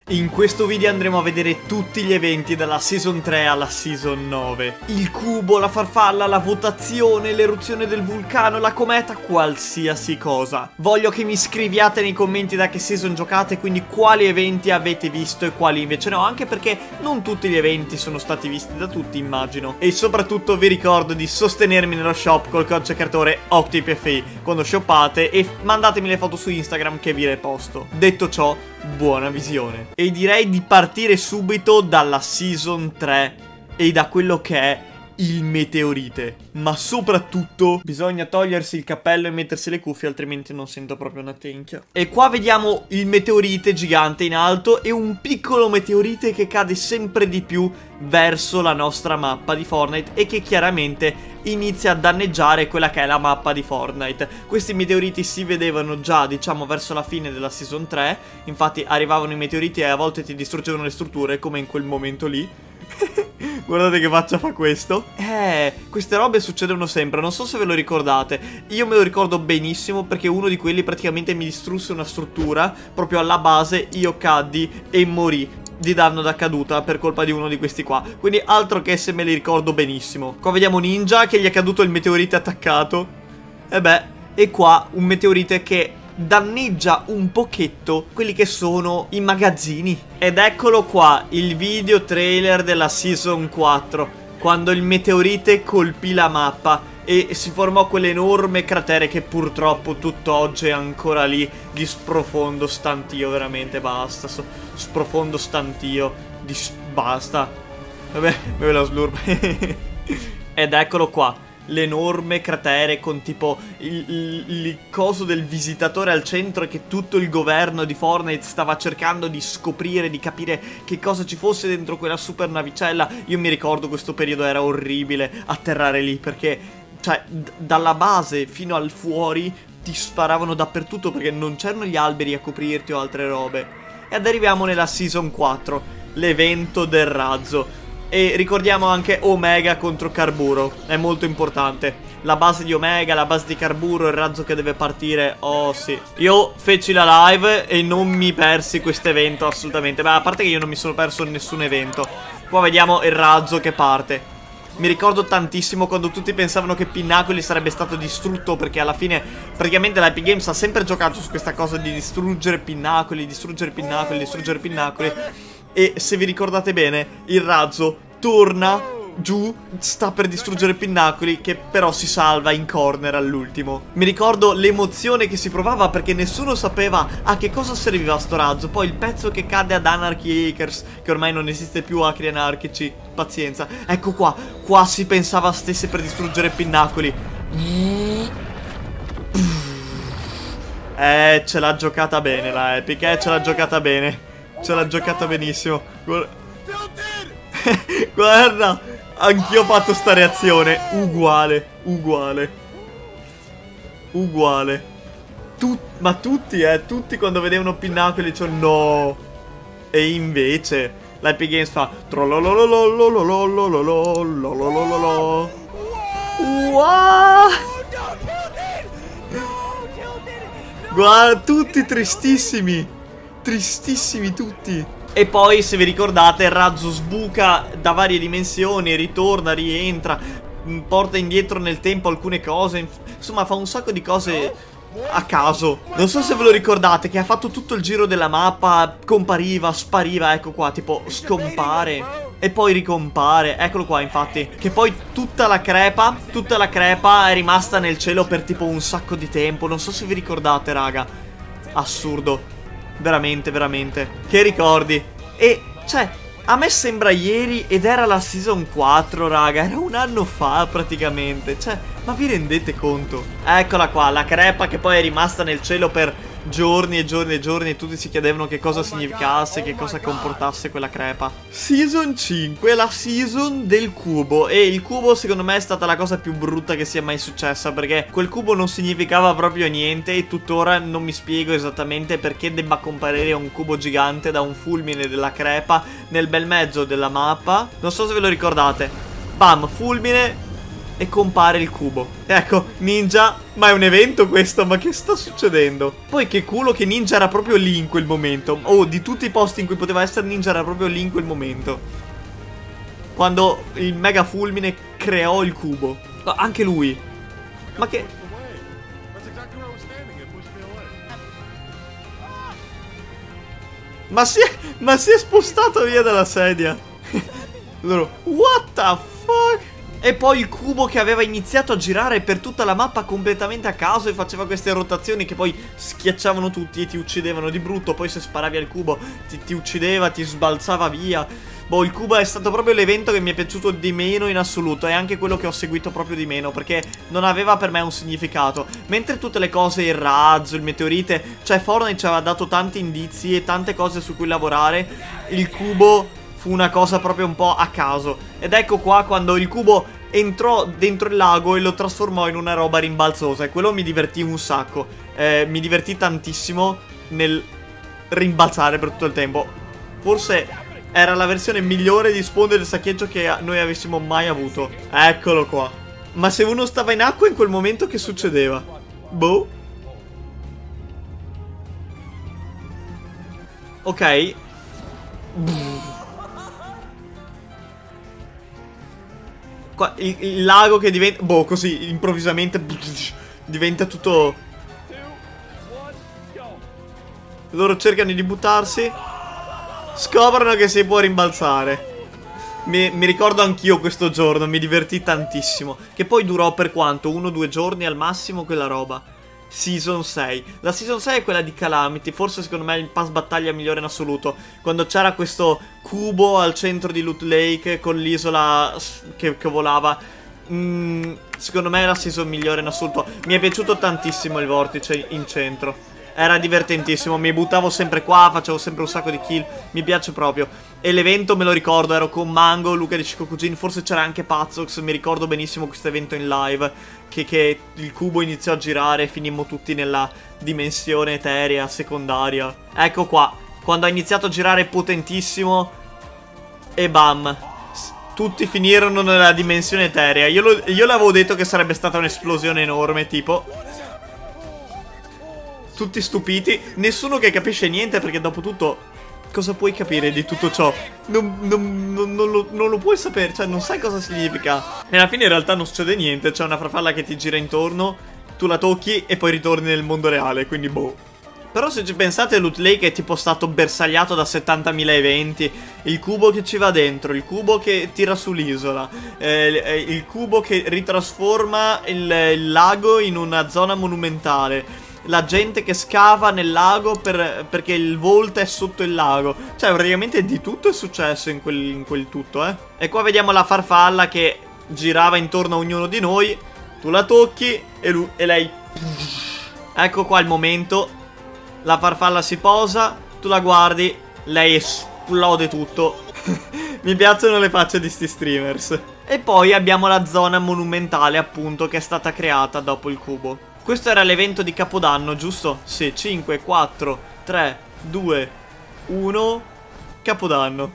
In questo video andremo a vedere tutti gli eventi dalla Season 3 alla Season 9. Il cubo, la farfalla, la votazione, l'eruzione del vulcano, la cometa, qualsiasi cosa. Voglio che mi scriviate nei commenti da che season giocate, quindi quali eventi avete visto e quali invece no, anche perché non tutti gli eventi sono stati visti da tutti, immagino. E soprattutto vi ricordo di sostenermi nello shop col codice creatore OctiPFI quando shoppate e mandatemi le foto su Instagram che vi reposto. Detto ciò, buona visione. E direi di partire subito dalla Season 3 e da quello che è il meteorite. Ma soprattutto bisogna togliersi il cappello e mettersi le cuffie, altrimenti non sento proprio una tenchia. E qua vediamo il meteorite gigante in alto e un piccolo meteorite che cade sempre di più verso la nostra mappa di Fortnite e che chiaramente inizia a danneggiare quella che è la mappa di Fortnite. Questi meteoriti si vedevano già, diciamo, verso la fine della Season 3. Infatti arrivavano i meteoriti e a volte ti distruggevano le strutture, come in quel momento lì. Guardate che faccia fa questo. Queste robe succedono sempre, non so se ve lo ricordate. Io me lo ricordo benissimo perché uno di quelli praticamente mi distrusse una struttura. Proprio alla base io caddi e morì di danno da caduta per colpa di uno di questi qua. Quindi altro che se me li ricordo benissimo. Qua vediamo Ninja che gli è caduto il meteorite attaccato. E qua un meteorite che danneggia un pochetto quelli che sono i magazzini. Ed eccolo qua, il video trailer della Season 4, quando il meteorite colpì la mappa e si formò quell'enorme cratere che purtroppo tutt'oggi è ancora lì, di sprofondo stantio, veramente basta, sprofondo stantio, basta. Vabbè, me la slurp. Ed eccolo qua, l'enorme cratere con tipo il coso del visitatore al centro che tutto il governo di Fortnite stava cercando di scoprire, di capire che cosa ci fosse dentro quella super navicella. Io mi ricordo questo periodo era orribile atterrare lì perché, cioè, dalla base fino al fuori ti sparavano dappertutto perché non c'erano gli alberi a coprirti o altre robe. Ed arriviamo nella Season 4, l'evento del razzo. E ricordiamo anche Omega contro Carburo, è molto importante. La base di Omega, la base di Carburo, il razzo che deve partire, oh sì. Io feci la live e non mi persi questo evento assolutamente. Beh, a parte che io non mi sono perso nessun evento. Qua vediamo il razzo che parte. Mi ricordo tantissimo quando tutti pensavano che Pinnacoli sarebbe stato distrutto, perché alla fine praticamente la Epic Games ha sempre giocato su questa cosa di distruggere Pinnacoli, distruggere Pinnacoli, distruggere Pinnacoli. E se vi ricordate bene, il razzo torna giù, sta per distruggere Pinnacoli, che però si salva in corner all'ultimo. Mi ricordo l'emozione che si provava perché nessuno sapeva a che cosa serviva sto razzo. Poi il pezzo che cade ad Anarchy Acres, che ormai non esiste più, acri anarchici, pazienza. Ecco qua, qua si pensava stesse per distruggere Pinnacoli. Ce l'ha giocata bene la Epic, ce l'ha giocata bene. Ce l'ha giocata benissimo. Guarda, anch'io ho fatto sta reazione. Uguale, uguale, uguale. Ma tutti, tutti quando vedevano Pinnacoli dicevano no. E invece la Epic Games fa guarda, tutti tristissimi. Tristissimi tutti. E poi, se vi ricordate, il razzo sbuca da varie dimensioni, ritorna, rientra, porta indietro nel tempo alcune cose. Insomma, fa un sacco di cose a caso. Non so se ve lo ricordate, che ha fatto tutto il giro della mappa, compariva, spariva, ecco qua, tipo scompare e poi ricompare. Eccolo qua, infatti. Che poi tutta la crepa è rimasta nel cielo per tipo un sacco di tempo. Non so se vi ricordate, raga. Assurdo. Veramente, veramente. Che ricordi. E, cioè, a me sembra ieri ed era la Season 4, raga. Era un anno fa, praticamente. Cioè, ma vi rendete conto? Eccola qua, la crepa che poi è rimasta nel cielo per giorni e giorni e giorni e tutti si chiedevano che cosa significasse, che cosa comportasse quella crepa. Season 5, la season del cubo. E il cubo secondo me è stata la cosa più brutta che sia mai successa, perché quel cubo non significava proprio niente e tuttora non mi spiego esattamente perché debba comparire un cubo gigante da un fulmine della crepa nel bel mezzo della mappa. Non so se ve lo ricordate. Bam, fulmine, e compare il cubo. Ecco, Ninja, ma è un evento questo? Ma che sta succedendo? Poi che culo che Ninja era proprio lì in quel momento. Oh, di tutti i posti in cui poteva essere Ninja era proprio lì in quel momento. Quando il mega fulmine creò il cubo. Anche lui. Ma che... Ma si è spostato via dalla sedia. Allora, what the fuck? E poi il cubo che aveva iniziato a girare per tutta la mappa completamente a caso e faceva queste rotazioni che poi schiacciavano tutti e ti uccidevano di brutto. Poi se sparavi al cubo ti uccideva, ti sbalzava via. Boh, il cubo è stato proprio l'evento che mi è piaciuto di meno in assoluto. È anche quello che ho seguito proprio di meno, perché non aveva per me un significato. Mentre tutte le cose, il razzo, il meteorite, cioè Fortnite ci aveva dato tanti indizi e tante cose su cui lavorare, il cubo fu una cosa proprio un po' a caso. Ed ecco qua quando il cubo entrò dentro il lago e lo trasformò in una roba rimbalzosa. E quello mi divertì un sacco. Mi divertì tantissimo nel rimbalzare per tutto il tempo. Forse era la versione migliore di sponde del saccheggio che noi avessimo mai avuto. Eccolo qua. Ma se uno stava in acqua in quel momento che succedeva? Boh. Ok. Qua, il lago che diventa... Boh, così, improvvisamente diventa tutto... Loro cercano di buttarsi. Scoprono che si può rimbalzare. Mi ricordo anch'io questo giorno, mi divertì tantissimo. Che poi durò per quanto? 1-2 giorni al massimo quella roba. Season 6. La Season 6 è quella di Calamity. Forse secondo me il pass battaglia migliore in assoluto. Quando c'era questo cubo al centro di Loot Lake con l'isola che volava. Secondo me è la season migliore in assoluto. Mi è piaciuto tantissimo il vortice in centro. Era divertentissimo, mi buttavo sempre qua, facevo sempre un sacco di kill. Mi piace proprio. E l'evento me lo ricordo, ero con Mango, Luca di Shikokujin. Forse c'era anche Pazzox, mi ricordo benissimo questo evento in live. Che il cubo iniziò a girare e finimmo tutti nella dimensione eterea, secondaria. Ecco qua, quando ha iniziato a girare potentissimo. E bam, tutti finirono nella dimensione eterea. Io l'avevo detto che sarebbe stata un'esplosione enorme, tipo... Tutti stupiti, nessuno che capisce niente perché dopo tutto cosa puoi capire di tutto ciò? Non lo puoi sapere, cioè non sai cosa significa. E alla fine in realtà non succede niente, c'è una farfalla che ti gira intorno, tu la tocchi e poi ritorni nel mondo reale, quindi boh. Però se ci pensate Loot Lake è tipo stato bersagliato da 70.000 eventi. Il cubo che ci va dentro, il cubo che tira sull'isola, il cubo che ritrasforma il lago in una zona monumentale, la gente che scava nel lago perché il Vault è sotto il lago. Cioè praticamente di tutto è successo in quel tutto, eh. E qua vediamo la farfalla che girava intorno a ognuno di noi. Tu la tocchi e lei... Ecco qua il momento. La farfalla si posa, tu la guardi, lei esplode tutto. Mi piacciono le facce di sti streamers. E poi abbiamo la zona monumentale appunto che è stata creata dopo il cubo. Questo era l'evento di Capodanno, giusto? Sì, 5, 4, 3, 2, 1... Capodanno.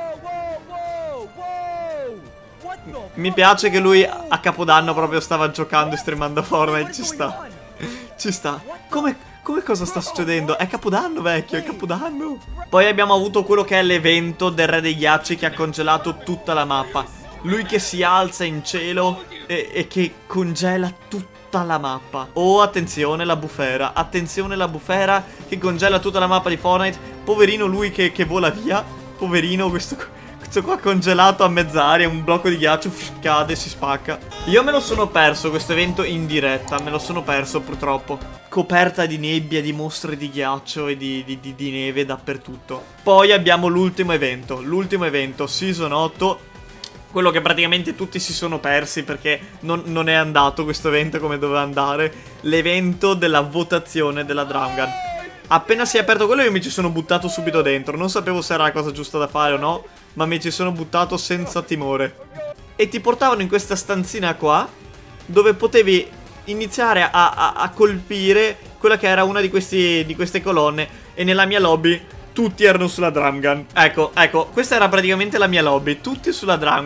Mi piace che lui a Capodanno proprio stava giocando e streamando Fortnite, ci sta. Ci sta. Come cosa sta succedendo? È Capodanno, vecchio, è Capodanno. Poi abbiamo avuto quello che è l'evento del Re dei Ghiacci che ha congelato tutta la mappa. Lui che si alza in cielo e che congela tutta la mappa. Oh, attenzione la bufera. Attenzione la bufera che congela tutta la mappa di Fortnite. Poverino lui che vola via. Poverino questo qua congelato a mezz'aria. Un blocco di ghiaccio cade e si spacca. Io me lo sono perso questo evento in diretta. Me lo sono perso purtroppo. Coperta di nebbia, di mostre di ghiaccio e di neve dappertutto. Poi abbiamo l'ultimo evento. L'ultimo evento, Season 8. Quello che praticamente tutti si sono persi perché non è andato questo evento come doveva andare. L'evento della votazione della Drum Gun. Appena si è aperto quello io mi ci sono buttato subito dentro. Non sapevo se era la cosa giusta da fare o no, ma mi ci sono buttato senza timore. E ti portavano in questa stanzina qua, dove potevi iniziare a colpire quella che era una di queste colonne. E nella mia lobby tutti erano sulla Drum Gun. Ecco, questa era praticamente la mia lobby. Tutti sulla Drum Gun.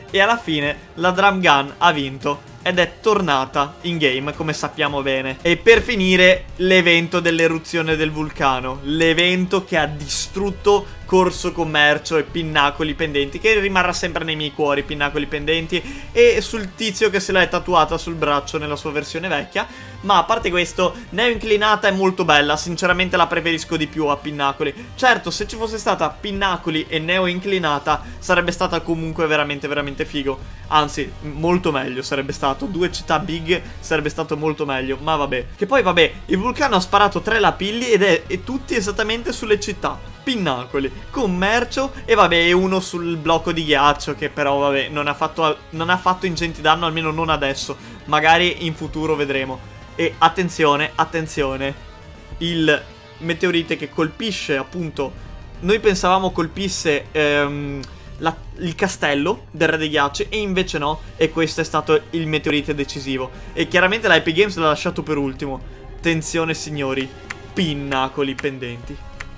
e alla fine la Drum Gun ha vinto ed è tornata in game, come sappiamo bene. E per finire, l'evento dell'eruzione del vulcano, l'evento che ha distrutto Corso Commercio e Pinnacoli Pendenti, che rimarrà sempre nei miei cuori, Pinnacoli Pendenti, e sul tizio che se l'è tatuata sul braccio nella sua versione vecchia. Ma a parte questo, Neo Inclinata è molto bella, sinceramente la preferisco di più a Pinnacoli. Certo, se ci fosse stata Pinnacoli e Neo Inclinata sarebbe stata comunque veramente veramente figo. Anzi, molto meglio sarebbe stato, 2 città big sarebbe stato molto meglio. Ma vabbè, che poi vabbè, il vulcano ha sparato 3 lapilli e tutti esattamente sulle città. Pinnacoli, Commercio e vabbè, uno sul blocco di ghiaccio che però vabbè non ha fatto ingenti danno, almeno non adesso. Magari in futuro vedremo. E attenzione, attenzione, il meteorite che colpisce appunto, noi pensavamo colpisse il castello del Re dei Ghiacci e invece no, e questo è stato il meteorite decisivo. E chiaramente la Epic Games l'ha lasciato per ultimo. Attenzione signori, Pinnacoli Pendenti.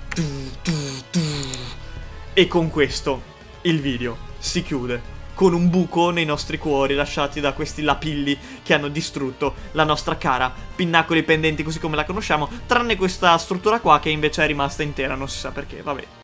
E con questo il video si chiude con un buco nei nostri cuori lasciati da questi lapilli che hanno distrutto la nostra cara Pinnacoli Pendenti così come la conosciamo, tranne questa struttura qua che invece è rimasta intera, non si sa perché, vabbè.